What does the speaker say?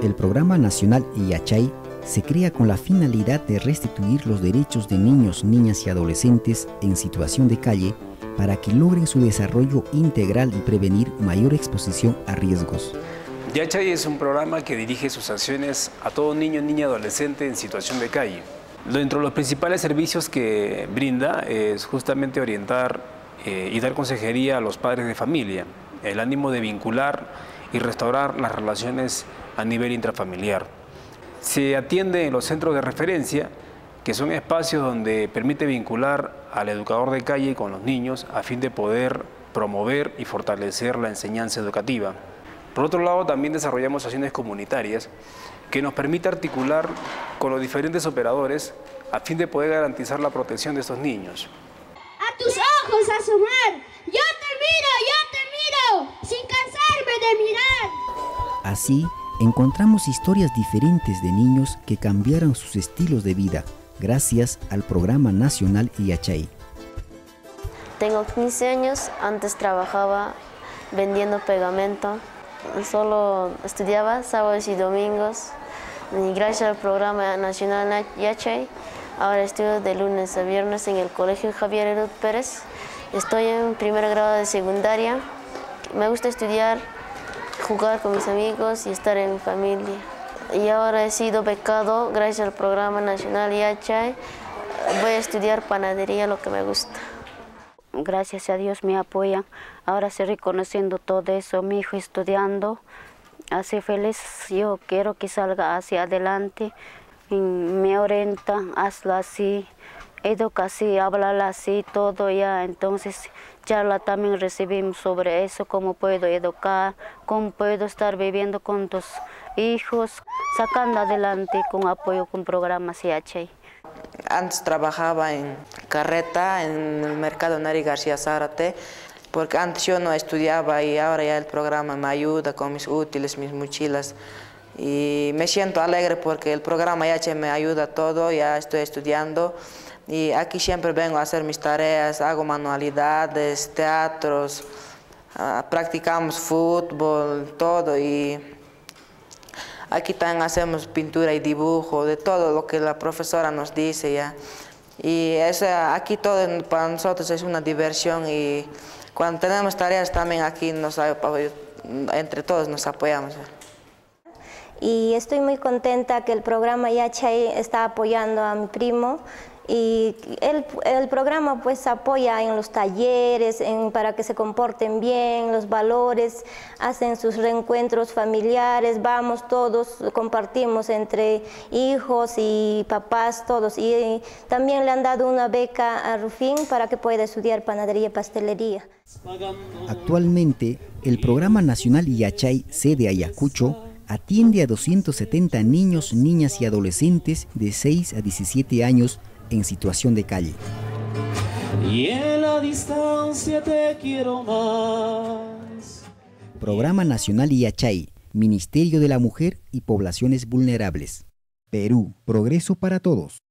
El Programa Nacional IACHAY se crea con la finalidad de restituir los derechos de niños, niñas y adolescentes en situación de calle para que logren su desarrollo integral y prevenir mayor exposición a riesgos. IACHAY es un programa que dirige sus acciones a todo niño, niña y adolescente en situación de calle. Dentro de los principales servicios que brinda es justamente orientar y dar consejería a los padres de familia, el ánimo de vincular y restaurar las relaciones a nivel intrafamiliar. Se atiende en los centros de referencia, que son espacios donde permite vincular al educador de calle con los niños a fin de poder promover y fortalecer la enseñanza educativa. Por otro lado, también desarrollamos acciones comunitarias que nos permite articular con los diferentes operadores a fin de poder garantizar la protección de estos niños. A tus ojos asomar, yo te miro, sin cansarme de mirar. Así, encontramos historias diferentes de niños que cambiaron sus estilos de vida gracias al Programa Nacional IACHAY. Tengo 15 años, antes trabajaba vendiendo pegamento. Solo estudiaba sábados y domingos y gracias al Programa Nacional IACHAY ahora estudio de lunes a viernes en el Colegio Javier Herut Pérez. Estoy en primer grado de secundaria. Me gusta estudiar, jugar con mis amigos y estar en mi familia. Y ahora he sido becado gracias al Programa Nacional IACHAY. Voy a estudiar panadería, lo que me gusta. Gracias a Dios me apoyan. Ahora estoy reconociendo todo eso. Mi hijo estudiando, hace feliz. Yo quiero que salga hacia adelante. Me orienta, hazlo así, educa así, háblala así, todo ya. Entonces, charla también recibimos sobre eso, cómo puedo educar, cómo puedo estar viviendo con tus hijos, sacando adelante con apoyo con programas IACHAY. Antes trabajaba en carreta, en el mercado Nari García Zárate, porque antes yo no estudiaba y ahora ya el programa me ayuda con mis útiles, mis mochilas. Y me siento alegre porque el programa IACHAY me ayuda todo, ya estoy estudiando. Y aquí siempre vengo a hacer mis tareas, hago manualidades, teatros, practicamos fútbol, todo. Y aquí también hacemos pintura y dibujo, de todo lo que la profesora nos dice ya. Y eso, aquí todo para nosotros es una diversión y cuando tenemos tareas también aquí entre todos nos apoyamos. Y estoy muy contenta que el programa IACHAY está apoyando a mi primo. Y el programa pues apoya en los talleres, para que se comporten bien, los valores, hacen sus reencuentros familiares, vamos todos, compartimos entre hijos y papás todos. Y también le han dado una beca a Rufín para que pueda estudiar panadería y pastelería. Actualmente, el Programa Nacional IACHAY, sede Ayacucho, atiende a 270 niños, niñas y adolescentes de 6 a 17 años en situación de calle. Y en la distancia te quiero más. Programa Nacional IACHAY, Ministerio de la Mujer y Poblaciones Vulnerables. Perú, progreso para todos.